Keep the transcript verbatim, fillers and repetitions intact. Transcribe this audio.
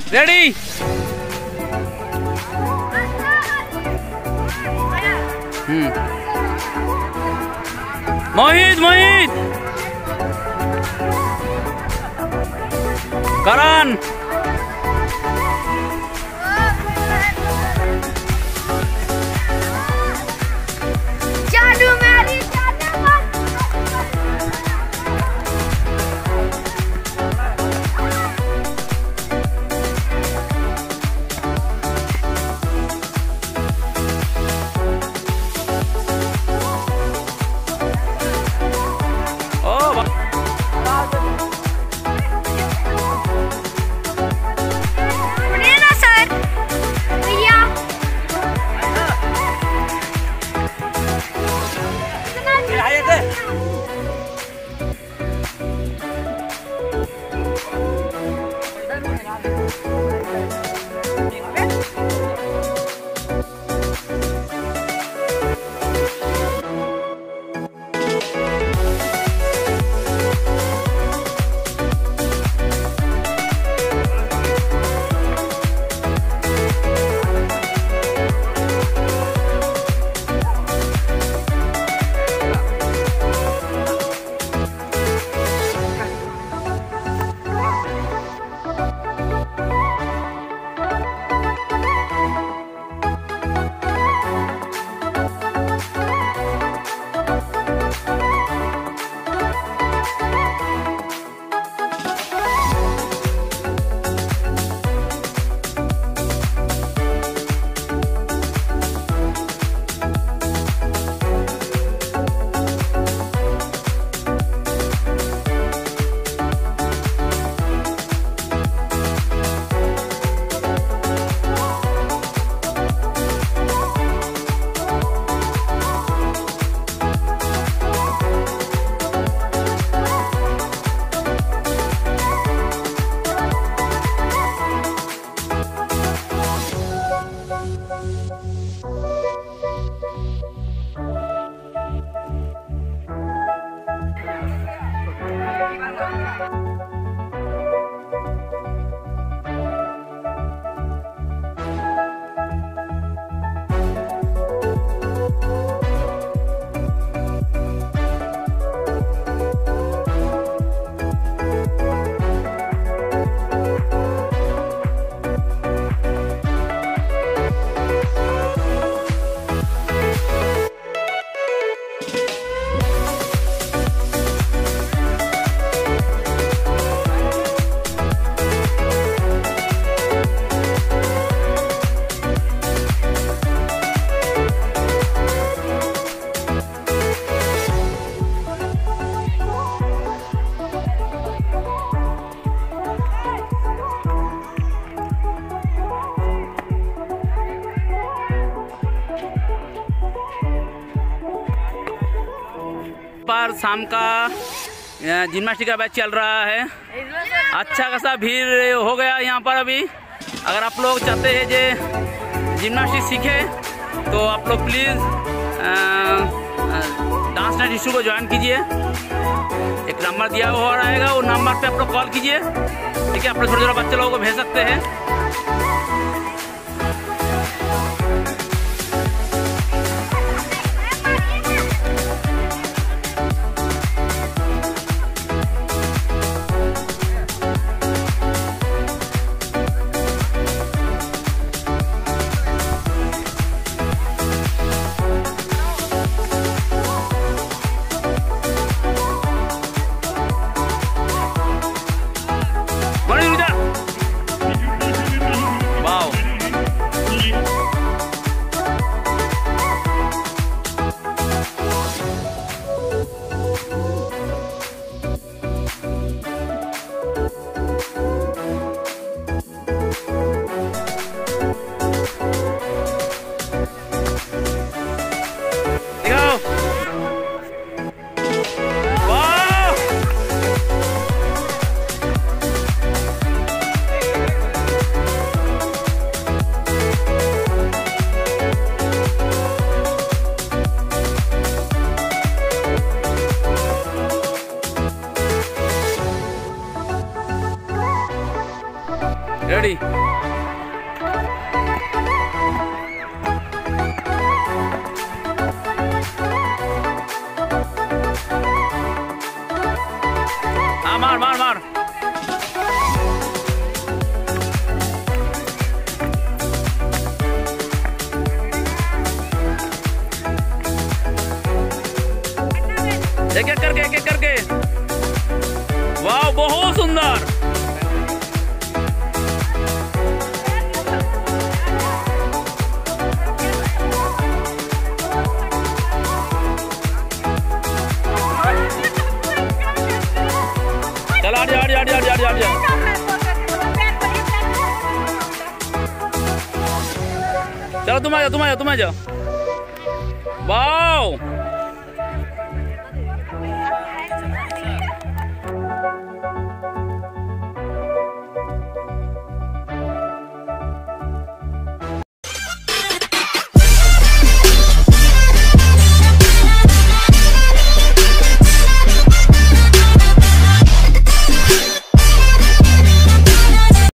Ready. हम्म मोहित मोहित करण पर शाम का जिम्नास्टिक का बैच चल रहा है। अच्छा खासा भीड़ हो गया यहाँ पर अभी। अगर आप लोग चाहते हैं जे जिम्नास्टिक सीखे तो आप लोग प्लीज़ डांस नाइट इशू को ज्वाइन कीजिए। एक नंबर दिया हुआ रहेगा, वो नंबर पे आप लोग कॉल कीजिए। ठीक है, आप लोग छोटे छोटे बच्चे लोगों को भेज सकते हैं। रेडी। हाँ मार मार मार। एक एक करके एक एक करके। वाह बहुत सुंदर। चल हट जा हट जा हट जा हट जा हट जा। चलो तुम आ जाओ तुम आ जाओ तुम आ जाओ। वाह